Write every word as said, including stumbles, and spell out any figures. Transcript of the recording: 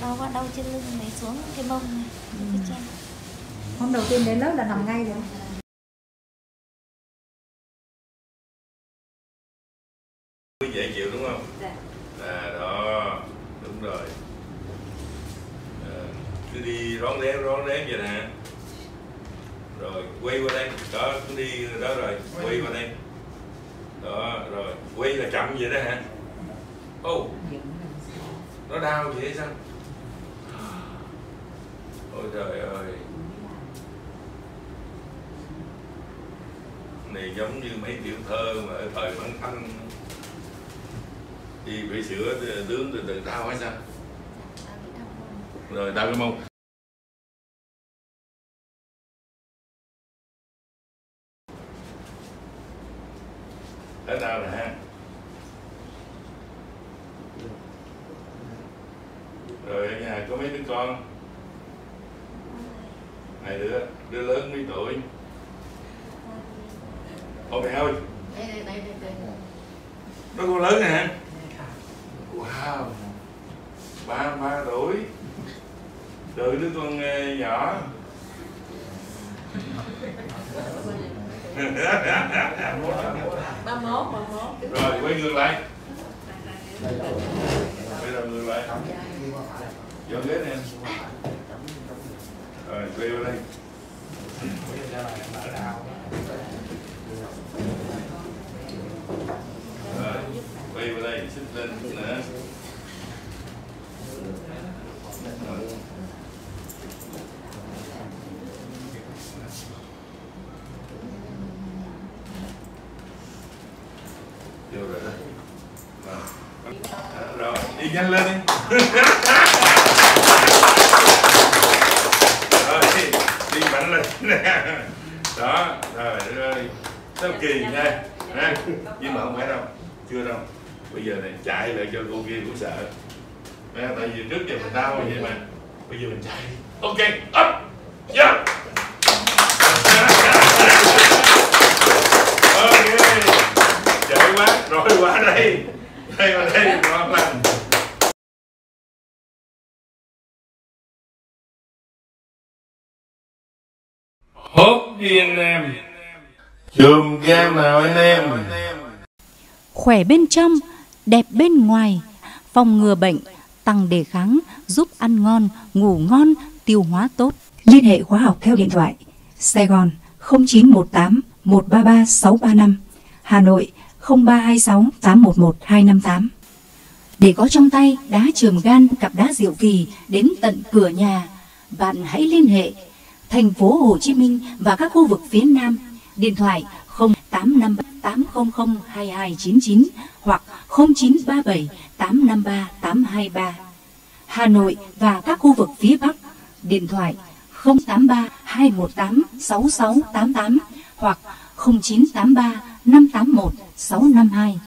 đau quá, đau trên lưng này xuống cái mông này. Ừ. Cái chân. Hôm đầu tiên đến lớp là nằm ngay rồi. Dễ chịu đúng không? Dạ. À đó, đúng rồi. À, cứ đi rón rén rón rén vậy nè. Rồi quay qua đây, đó cứ đi đó rồi, quay qua đây. Đó rồi, quay là chậm vậy đó hả? Ô, oh, nó đau vậy sao? Ôi trời ơi. Này giống như mấy tiểu thơ mà ở thời Mãn Thanh đi bị sữa tướng từ từ đau hay sao? Rồi đau cái mông. Hết đau rồi ha. Rồi ở nhà có mấy đứa con? Hai đứa, đứa lớn mấy tuổi? Ô mẹ ơi, Đây, đây, đây, đây, đây. nó con lớn nè hả? Wow, ba ba tuổi, đợi đứa con nhỏ. Ba mốt, ba mốt. Rồi quay ngược lại, quay đầu ngược lại, dọn ghế nè. Rồi quay vào đây. Rồi quay vào đây, xích lên nữa. Vô rồi đó. Rồi, rồi đi nhanh lên đi. Rồi đi, đi mạnh lên. Đó, rồi rồi. Sao kỳ nha. Nè, nhưng mà không phải đâu, chưa đâu. Bây giờ này chạy lại cho cô kia cũng sợ. Nè, tại vì trước giờ mình đau vậy mà. Bây giờ mình chạy đi. Ok, up, yeah. Ok, chạy quá, rồi qua đây. Đây qua đây, ngon lành. Hốt đi anh em. Chùm game nào anh em? Khỏe bên trong, đẹp bên ngoài, phòng ngừa bệnh, tăng đề kháng, giúp ăn ngon, ngủ ngon, tiêu hóa tốt. Liên hệ khóa học theo điện thoại Sài Gòn không chín một tám một ba ba sáu ba năm, Hà Nội không ba hai sáu tám một một hai năm tám. Để có trong tay đá trường gan, cặp đá Diệu Kỳ đến tận cửa nhà, bạn hãy liên hệ thành phố Hồ Chí Minh và các khu vực phía Nam, điện thoại không tám năm tám không không hai hai chín chín hoặc không chín ba bảy tám năm ba tám hai ba. Hà Nội và các khu vực phía Bắc, điện thoại không tám ba hai một tám sáu sáu tám tám hoặc không chín tám ba năm tám một sáu năm hai.